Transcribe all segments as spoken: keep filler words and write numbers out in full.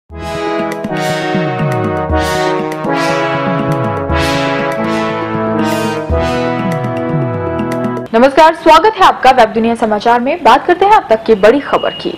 नमस्कार, स्वागत है आपका वेब दुनिया समाचार में। बात करते हैं अब तक की बड़ी खबर की।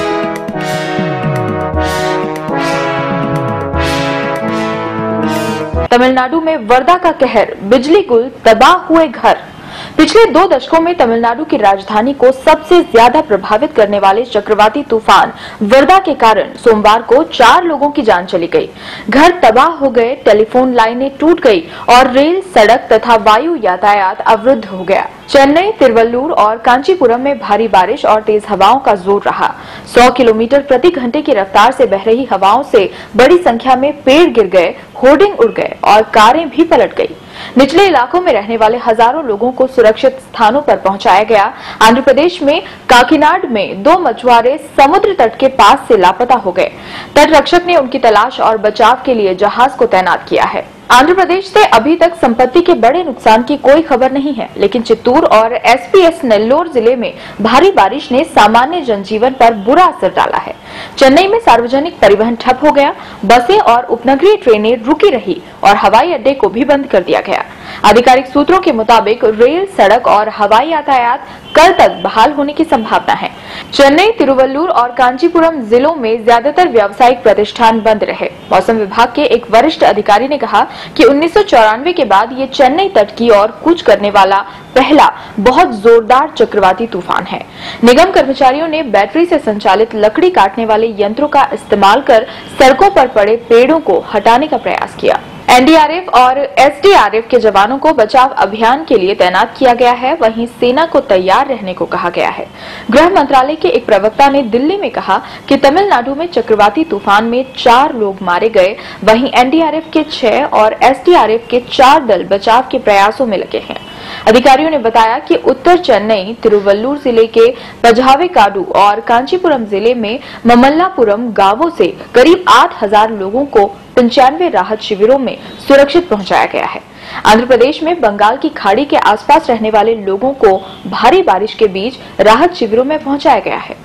तमिलनाडु में वर्दा का कहर, बिजली गुल, तबाह हुए घर। पिछले दो दशकों में तमिलनाडु की राजधानी को सबसे ज्यादा प्रभावित करने वाले चक्रवाती तूफान वर्दा के कारण सोमवार को चार लोगों की जान चली गई। घर तबाह हो गए, टेलीफोन लाइनें टूट गई और रेल, सड़क तथा वायु यातायात अवरुद्ध हो गया। चेन्नई, तिरुवल्लुर और कांचीपुरम में भारी बारिश और तेज हवाओं का जोर रहा। सौ किलोमीटर प्रति घंटे की रफ्तार से बह रही हवाओं से बड़ी संख्या में पेड़ गिर गए, होर्डिंग उड़ गए और कारें भी पलट गई। निचले इलाकों में रहने वाले हजारों लोगों को सुरक्षित स्थानों पर पहुंचाया गया। आंध्र प्रदेश में काकीनाड में दो मछुआरे समुद्र तट के पास से लापता हो गए। तट रक्षक ने उनकी तलाश और बचाव के लिए जहाज को तैनात किया है। आंध्र प्रदेश से अभी तक संपत्ति के बड़े नुकसान की कोई खबर नहीं है, लेकिन चित्तूर और एसपीएस नेल्लोर जिले में भारी बारिश ने सामान्य जनजीवन पर बुरा असर डाला है। चेन्नई में सार्वजनिक परिवहन ठप हो गया, बसें और उपनगरीय ट्रेनें रुकी रही और हवाई अड्डे को भी बंद कर दिया गया। आधिकारिक सूत्रों के मुताबिक रेल, सड़क और हवाई यातायात कल तक बहाल होने की संभावना है। चेन्नई, तिरुवल्लुर और कांचीपुरम जिलों में ज्यादातर व्यावसायिक प्रतिष्ठान बंद रहे। मौसम विभाग के एक वरिष्ठ अधिकारी ने कहा कि उन्नीस सौ चौरानवे के बाद ये चेन्नई तट की ओर कूच करने वाला पहला बहुत जोरदार चक्रवाती तूफान है। निगम कर्मचारियों ने बैटरी से संचालित लकड़ी काटने वाले यंत्रों का इस्तेमाल कर सड़कों पर पड़े पेड़ों को हटाने का प्रयास किया। एनडीआरएफ और एसडीआरएफ के जवानों को बचाव अभियान के लिए तैनात किया गया है। वहीं सेना को तैयार रहने को कहा गया है। गृह मंत्रालय के एक प्रवक्ता ने दिल्ली में कहा कि तमिलनाडु में चक्रवाती तूफान में चार लोग मारे गए। वहीं एनडीआरएफ के छह और एसडीआरएफ के चार दल बचाव के प्रयासों में लगे हैं। अधिकारियों ने बताया कि उत्तर चेन्नई, तिरुवल्लुर जिले के पझावेकाडु और कांचीपुरम जिले में ममल्लापुरम गांवों से करीब आठ हजार लोगों को पंचानवे राहत शिविरों में सुरक्षित पहुंचाया गया है। आंध्र प्रदेश में बंगाल की खाड़ी के आसपास रहने वाले लोगों को भारी बारिश के बीच राहत शिविरों में पहुंचाया गया है।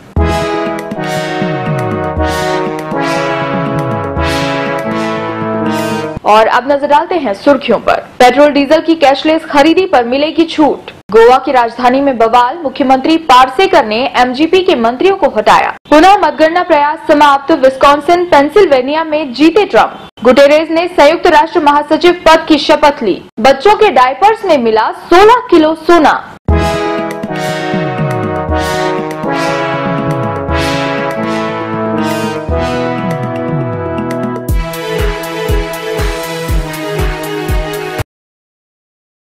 और अब नजर डालते हैं सुर्खियों पर। पेट्रोल डीजल की कैशलेस खरीदी पर मिलेगी छूट। गोवा की राजधानी में बवाल, मुख्यमंत्री पार्सेकर ने एमजीपी के मंत्रियों को हटाया। पुनः मतगणना प्रयास समाप्त, विस्कॉन्सिन, पेंसिल्वेनिया में जीते ट्रंप। गुटेरेस ने संयुक्त राष्ट्र महासचिव पद की शपथ ली। बच्चों के डायपर्स में मिला सोलह किलो सोना।